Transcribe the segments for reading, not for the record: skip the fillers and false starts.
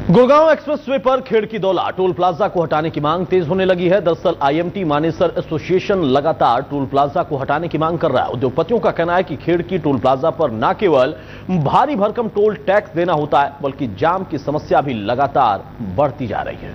Gurgaon expressway पर Khedki Daula toll plaza को हटाने की मांग तेज होने लगी है। दरअसल आईएमटी मानेसर एसोसिएशन लगातार टोल प्लाजा को हटाने की मांग कर रहा है। उद्योगपतियों का कहना है कि खेड़की टोल प्लाजा पर न केवल भारी भरकम टोल टैक्स देना होता है, बल्कि जाम की समस्या भी लगातार बढ़ती जा रही है।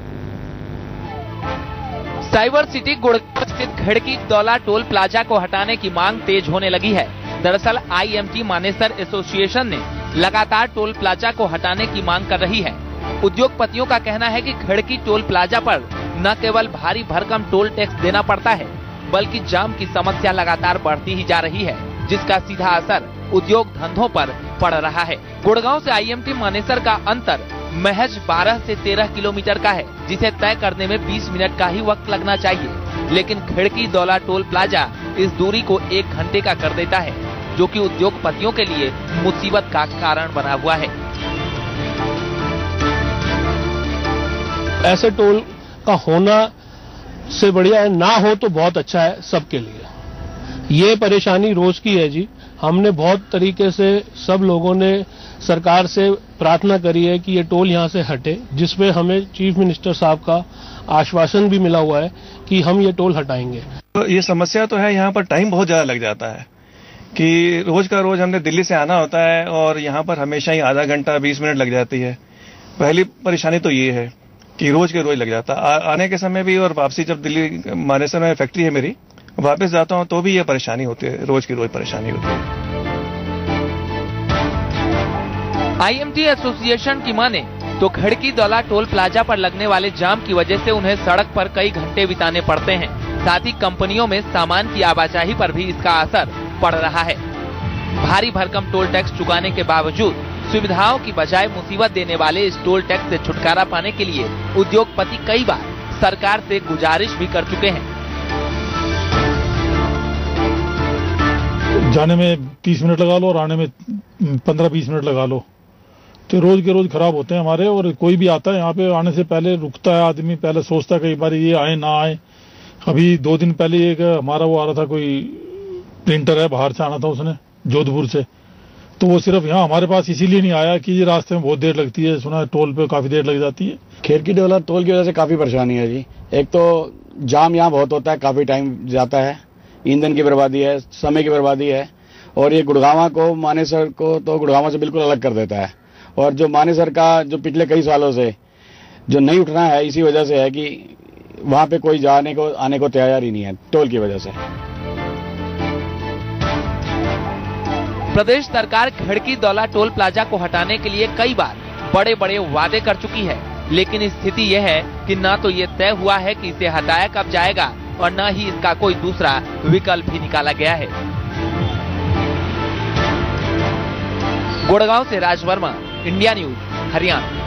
साइबर सिटी गुड़गांव स्थित खेड़की दौला टोल प्लाजा को हटाने की मांग तेज होने लगी है। दरअसल आईएमटी मानेसर एसोसिएशन ने लगातार टोल प्लाजा को हटाने की मांग कर रही है। उद्योगपतियों का कहना है कि खेड़की टोल प्लाजा पर न केवल भारी भरकम टोल टैक्स देना पड़ता है, बल्कि जाम की समस्या लगातार बढ़ती ही जा रही है, जिसका सीधा असर उद्योग धंधों पर पड़ रहा है। गुड़गांव से आईएमटी मानेसर का अंतर महज 12 से 13 किलोमीटर का है, जिसे तय करने में 20 मिनट का ही वक्त लगना चाहिए, लेकिन खेड़की दौला टोल प्लाजा इस दूरी को 1 घंटे का कर देता है, जो कि उद्योगपतियों के लिए मुसीबत का कारण बना हुआ है। ऐसे टोल का होना से बढ़िया है, ना हो तो बहुत अच्छा है सबके लिए। ये परेशानी रोज की है जी। हमने बहुत तरीके से सब लोगों ने सरकार से प्रार्थना करी है कि ये टोल यहाँ से हटे, जिसमें हमें चीफ मिनिस्टर साहब का आश्वासन भी मिला हुआ है कि हम ये टोल हटाएंगे। तो ये समस्या तो है, यहाँ पर टाइम बहुत ज्यादा लग जाता है कि रोज का रोज हमने दिल्ली से आना होता है और यहाँ पर हमेशा ही आधा घंटा 20 मिनट लग जाती है। पहली परेशानी तो ये है कि रोज के रोज लग जाता है। आने के समय भी और वापसी, जब दिल्ली मानेसर में फैक्ट्री है मेरी, वापस जाता हूं तो भी ये परेशानी होती है, रोज की रोज परेशानी होती है। आईएमटी एसोसिएशन की माने तो खेड़की दौला टोल प्लाजा पर लगने वाले जाम की वजह से उन्हें सड़क पर कई घंटे बिताने पड़ते हैं। साथ ही कंपनियों में सामान की आवाजाही पर भी इसका असर पड़ रहा है। भारी भरकम टोल टैक्स चुकाने के बावजूद सुविधाओं की बजाय मुसीबत देने वाले इस टोल टैक्स से छुटकारा पाने के लिए उद्योगपति कई बार सरकार से गुजारिश भी कर चुके हैं। जाने में 30 मिनट लगा लो और आने में 15-20 मिनट लगा लो, तो रोज के रोज खराब होते हैं हमारे। और कोई भी आता है यहाँ पे, आने से पहले रुकता है आदमी, पहले सोचता है कई बार ये आए ना आए। अभी 2 दिन पहले एक हमारा वो आ रहा था, कोई प्रिंटर है, बाहर से आना था उसने जोधपुर से, तो वो सिर्फ यहाँ हमारे पास इसीलिए नहीं आया कि ये रास्ते में बहुत देर लगती है, सुना टोल पे काफी देर लग जाती है। खेड़की दौला टोल की वजह से काफी परेशानी है जी। एक तो जाम यहाँ बहुत होता है, काफी टाइम जाता है, ईंधन की बर्बादी है, समय की बर्बादी है, और ये गुड़गांव को, मानेसर को तो गुड़गांव से बिल्कुल अलग कर देता है। और जो मानेसर का जो पिछले कई सालों से जो नहीं उठना है, इसी वजह से है कि वहां पे कोई जाने को आने को तैयार ही नहीं है टोल की वजह से। प्रदेश सरकार खेड़की दौला टोल प्लाजा को हटाने के लिए कई बार बड़े बड़े वादे कर चुकी है, लेकिन स्थिति यह है कि न तो ये तय हुआ है कि इसे हटाया कब जाएगा और न ही इसका कोई दूसरा विकल्प ही निकाला गया है। गुड़गांव से राज वर्मा, इंडिया न्यूज, हरियाणा।